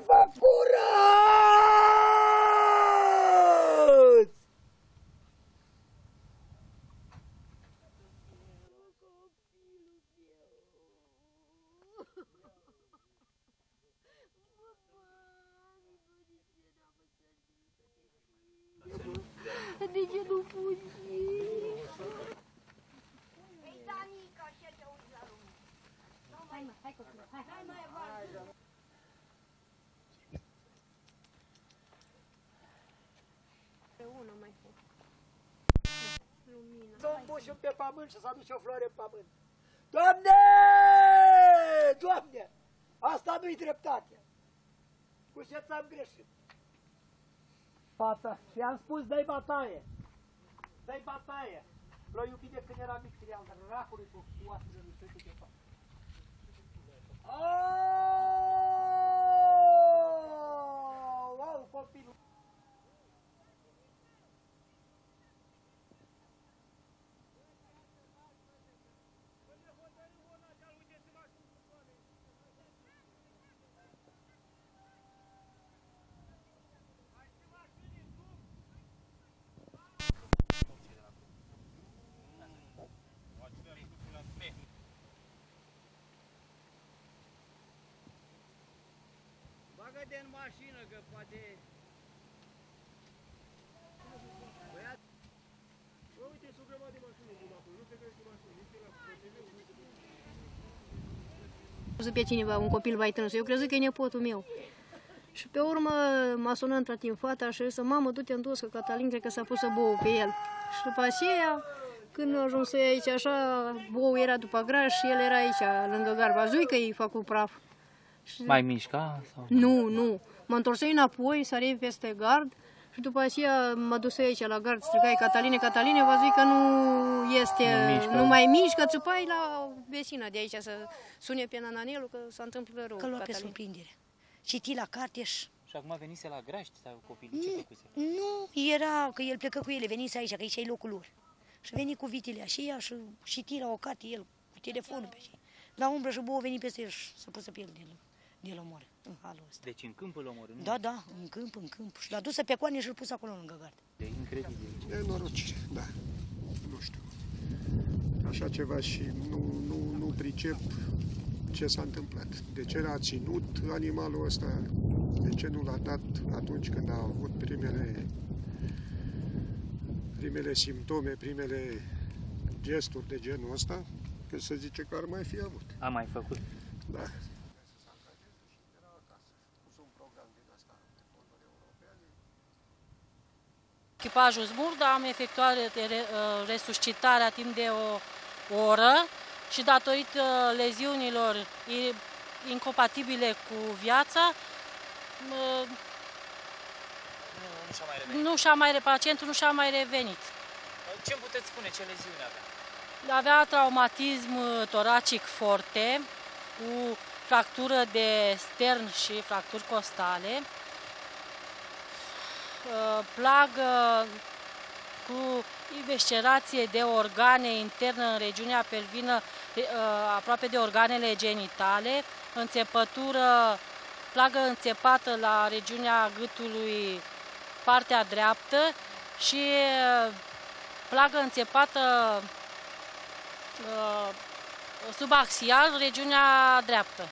vă curăț! De ce nu fugi? Păi Danica, așa te uiți la lume. Hai mă, hai copilă, hai. Hai mai avanță. Una mai fă. Lumină. Să împuși pe pământ și să aduce o floare în pământ. Doamne! Doamne! Asta nu-i dreptate. Cu ce ți-am greșit? Fata, i-am spus, dă-i bătaie. Dă-i bătaie. L-a iubit de când era mic, trial, dar racului cu oasele lui Sfântul de fapt. Au, copilul. Bagă-te în mașină, că poate... Bă, uite, sunt o grămadă de mașini acolo, nu te crezi cu mașini, nici la PTV, Pe cineva, un copil mai tânăr, eu crezut că e nepotul meu. Și pe urmă m-a sunat într-o timp fata și zis, mamă, du-te în dus, că Cătălin cred că s-a pus să bouă pe el. Și după aceea, când a ajuns aici așa, bou era după graș și el era aici, lângă gard. Văzui că i-a făcut praf. Și... Mai mișca? Sau? Nu. M-a întors înapoi, sări peste gard și după aceea m-a dus aici la gard, strigai Cătăline, văzui că nu este, nu mai mișcă, țipai la vecina de aici să sune pe nananelul că s-a întâmplat rău. Că lua pe surprindere. Citi la carte și... Și acum venise la graști sau copilul? Ce făcuse? Nu, era că el plecă cu ele, venise aici, că aici e locul lor. Și veni cu vitele așa și citi la o carte el, cu telefonul pe așa. La umbră și bou veni peste el și s-a pus să pierd de l omor, în halul ăsta. Deci în câmp îl omorâ, nu? Da, în câmp. Și l-a dus pe coane și l-a pus acolo lângă gard. E incredibil. Nenorocire, da. Nu știu. Așa ceva și nu pricep ce s-a întâmplat. De ce l-a ținut animalul ăsta? De ce nu l-a dat atunci când a avut primele simptome, primele gesturi de genul ăsta? Că se zice că ar mai fi avut. A mai făcut? Da. Echipajul Zmurda am efectuat resuscitarea timp de o oră și datorită leziunilor incompatibile cu viața, pacientul nu și-a mai revenit. Ce îmi puteți spune? Ce leziune avea? Avea traumatism toracic forte, cu fractură de stern și fracturi costale, plagă cu eviscerație de organe internă în regiunea pelvină, aproape de organele genitale, înțepătură, plagă înțepată la regiunea gâtului, partea dreaptă și plagă înțepată subaxial, regiunea dreaptă.